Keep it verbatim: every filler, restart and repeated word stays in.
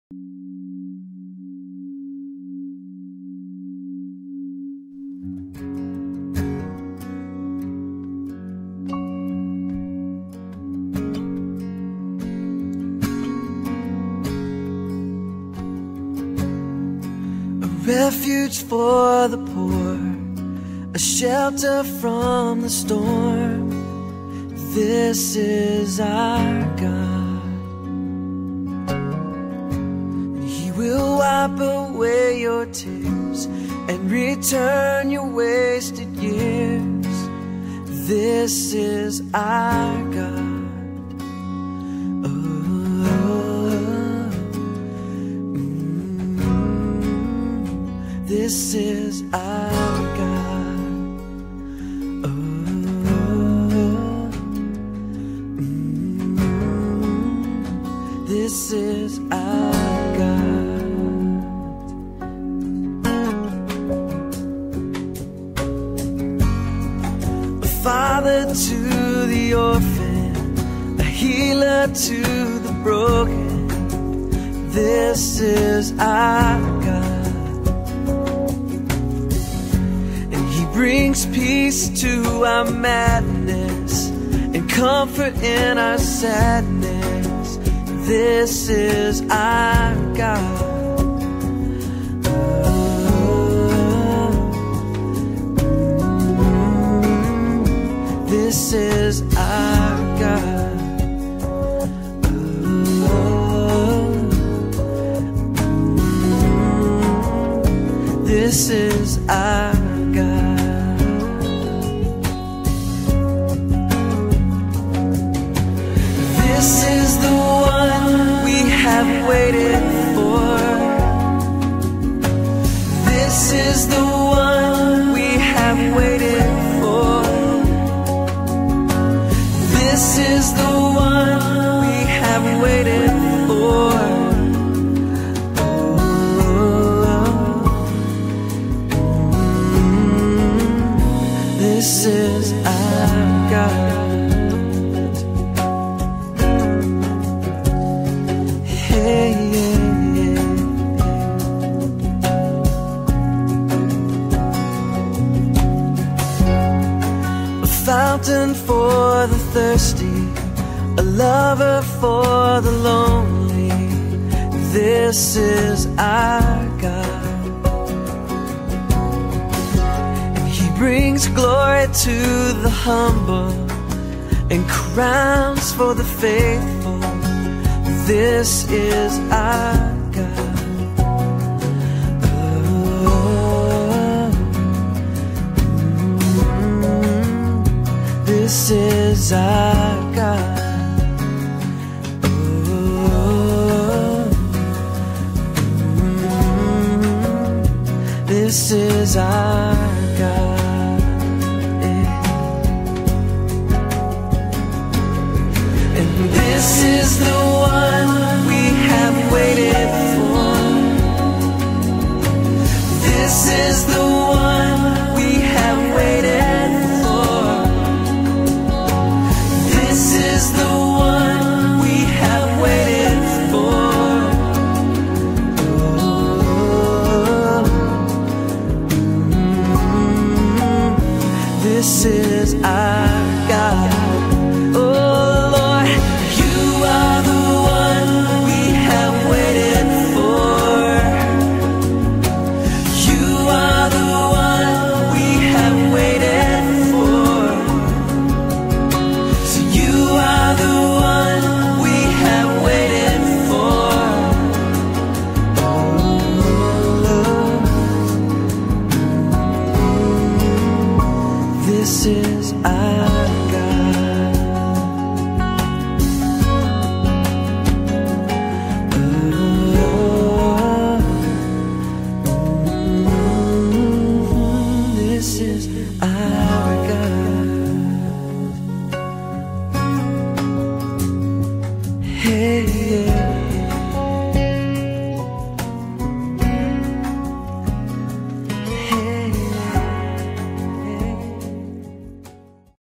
Refuge for the poor, a shelter from the storm. This is our God, and He will wipe away your tears and return your wasted years. This is our God. This is our God. Oh, mm, this is our God. A father to the orphan, a healer to the broken. This is our God. Brings peace to our madness and comfort in our sadness. This is our God. Oh, this is our God. Oh, this is our God. This is the one we have waited for. This is the one we have waited for. This is the one we have waited for. Oh, this is our God. Fountain for the thirsty, a lover for the lonely. This is our God, and He brings glory to the humble and crowns for the faithful. This is our God. This is our God. Oh, this is our God. Yeah. And this is the one we have waited for. This is the one we have waited for. This is the one we have waited for. Oh, this is our God. Oh Lord, you are the one we have waited for. You are the one we have waited for. So you are the one we have waited for. Oh, this is our God. Oh, this is our God. Hey.